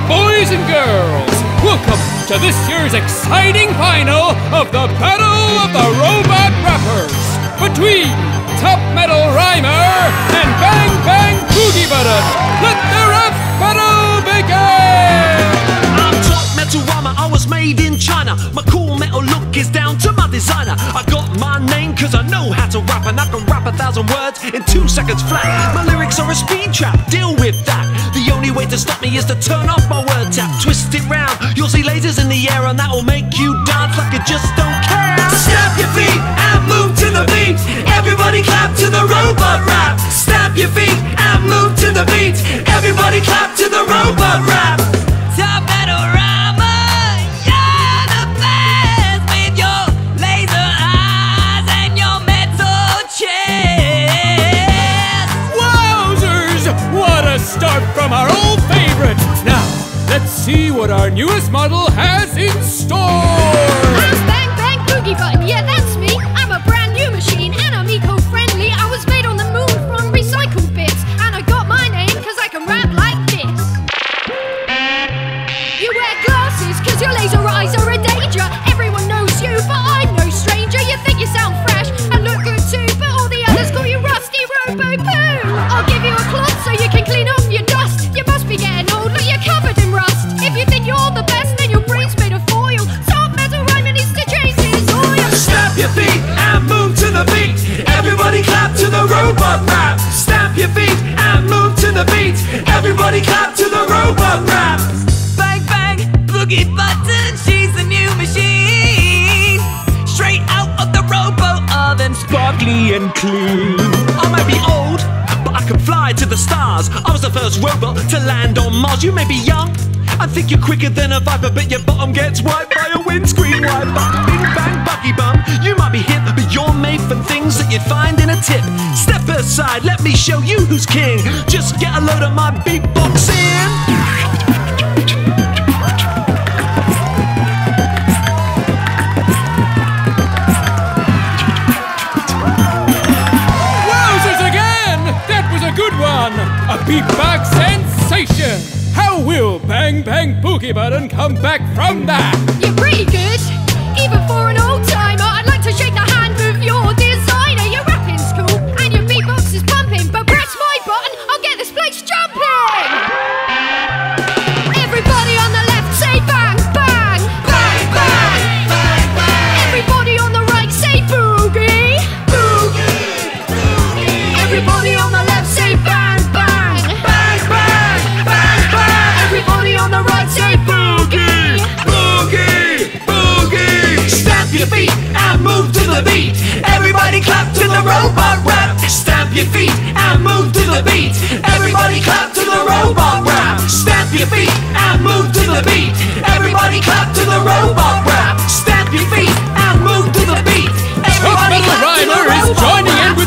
boys and girls, welcome to this year's exciting final of the Battle of the Robot Rappers between Top Metal Rhymer and Bang Bang Boogie Button. Let the rap battle begin! I'm Top Metal Rhymer, I was made in China. My cool metal look is down to my designer. I got my name cause I know how to rap, and I can rap 1,000 words in 2 seconds flat. My lyrics are a speed trap, deal with that. The only way to stop me is to turn off my word tap. Twist it round, you'll see lasers in the air, and that'll make you dance like you just don't care. Stamp your feet and move to the beat. Everybody clap to the robot rap. Stamp your feet and move to the beat. Everybody clap to the robot rap. Top Metal Rhymer, you're the best with your laser eyes and your metal chest. Wowzers! What a start from our old favorite! Now, let's see what our newest model has in store! I'm Bang Bang Boogie Button, yeah that's me. I'm a brand new machine and I'm eco-friendly. I was made on the moon from recycled bits, and I got my name cause I can rap like this. You wear glasses cause your laser eyes are a danger. Everyone knows you but I'm no stranger. You think you sound fresh and look good too, but all the others call you Rusty Robo-Poo. I'll give you a cloth so you can clean off your dust. You must be getting old, look you're covered in rust. If you think you're the best then your brain's made of foil. Top Metal Rhymer needs to change his oil. Stamp your feet and move to the beat. Everybody clap to the robot rap. Stamp your feet and move to the beat. Everybody clap to the robot rap. Bang Bang Boogie Button, she's a new machine, straight out of the robo oven, Sparkly and clean. I might be old, but I can fly to the stars. I was the first robot to land on Mars. You may be young and think you're quicker than a viper, but your bottom gets wiped by a windscreen wiper. Bing bang buggy bum, you might be hip, but you're made from things that you'd find in a tip. Step aside, let me show you who's king. Just get a load of my beatboxing. Wowzers again! That was a good one! A beatbox sensation! How will Bang Bang Boogie Button come back from that? You're pretty good, even for an old timer. I'd like to shake the hand of your designer. Your rapping's cool and your beatbox is pumping, but press my button, I'll get this place jumping. Everybody on the left say bang bang, bang bang, bang bang. Everybody on the right say boogie, boogie, boogie. Everybody on the left say bang bang, bang bang, bang bang. Everybody on the right say boogie, Boogie, boogie. Stamp your feet and move to the beat. Everybody clap to the robot rap. Stamp your feet and move to the beat. Everybody clap to the robot rap. Stamp your feet and move to the beat. Everybody clap to the robot rap. Stamp your feet and move to the beat. Top Everybody Metal clap to the Rhymer is robot joining in rap.